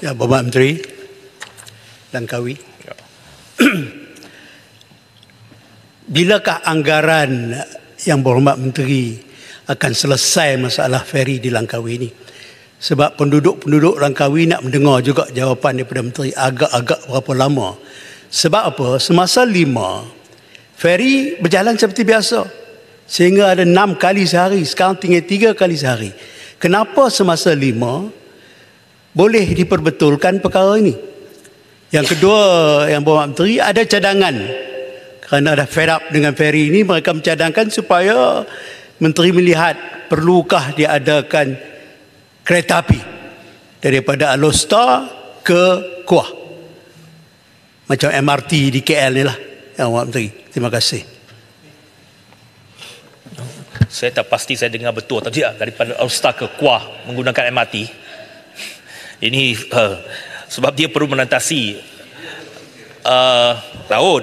Ya, Bapak Menteri Langkawi. Ya. Bilakah anggaran yang berhormat Menteri akan selesai masalah feri di Langkawi ini? Sebab penduduk-penduduk Langkawi nak mendengar juga jawapan daripada Menteri agak-agak berapa lama. Sebab apa? Semasa 5, feri berjalan seperti biasa. Sehingga ada 6 kali sehari, sekarang tinggal 3 kali sehari. Kenapa semasa 5 boleh diperbetulkan perkara ini? Yang kedua, yang berhormat Menteri, ada cadangan. Kerana ada fed up dengan feri ini, mereka mencadangkan supaya Menteri melihat perlukah diadakan kereta api daripada Alor ke Kuah. Macam MRT di KL ni lah, yang berhormat Menteri. Terima kasih. Saya tak pasti saya dengar betul atau tidak daripada Alor ke Kuah menggunakan MRT. Ini sebab dia perlu menatasi laut.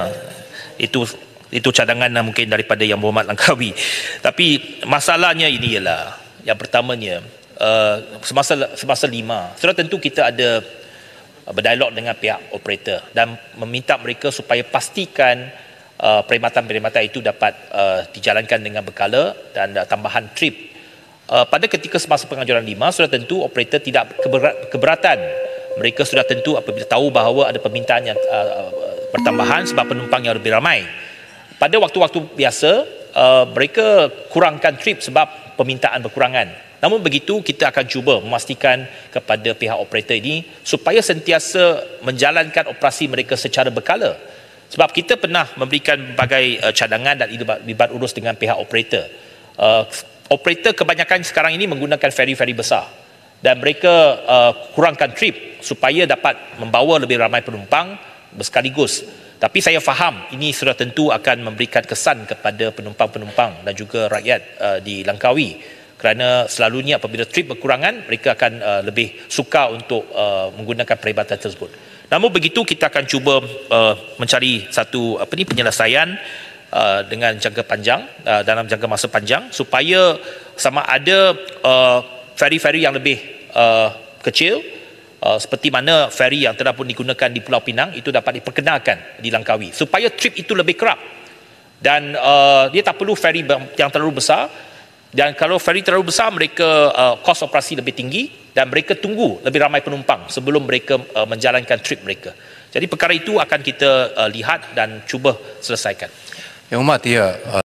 Itu cadangan mungkin daripada yang berhormat Langkawi. Tapi masalahnya ini ialah, yang pertamanya, semasa 5, sudah tentu kita ada berdialog dengan pihak operator dan meminta mereka supaya pastikan perkhidmatan-perkhidmatan itu dapat dijalankan dengan berkala dan tambahan trip. Pada ketika semasa penganjuran 5, sudah tentu operator tidak keberatan. Mereka sudah tentu apabila tahu bahawa ada permintaan yang pertambahan sebab penumpang yang lebih ramai. Pada waktu-waktu biasa, mereka kurangkan trip sebab permintaan berkurangan. Namun begitu, kita akan cuba memastikan kepada pihak operator ini supaya sentiasa menjalankan operasi mereka secara berkala. Sebab kita pernah memberikan berbagai cadangan dan libat urus dengan pihak operator. Operator kebanyakan sekarang ini menggunakan feri-feri besar dan mereka kurangkan trip supaya dapat membawa lebih ramai penumpang bersekaligus. Tapi saya faham ini sudah tentu akan memberikan kesan kepada penumpang-penumpang dan juga rakyat di Langkawi, kerana selalunya apabila trip berkurangan mereka akan lebih suka untuk menggunakan perkhidmatan tersebut. Namun begitu, kita akan cuba mencari satu penyelesaian dengan jangka panjang, dalam jangka masa panjang, supaya sama ada feri-feri yang lebih kecil seperti mana feri yang telah pun digunakan di Pulau Pinang itu dapat diperkenalkan di Langkawi supaya trip itu lebih kerap dan dia tak perlu feri yang terlalu besar. Dan kalau feri terlalu besar, mereka kos operasi lebih tinggi dan mereka tunggu lebih ramai penumpang sebelum mereka menjalankan trip mereka. Jadi perkara itu akan kita lihat dan cuba selesaikan. Yang Hormat, ya.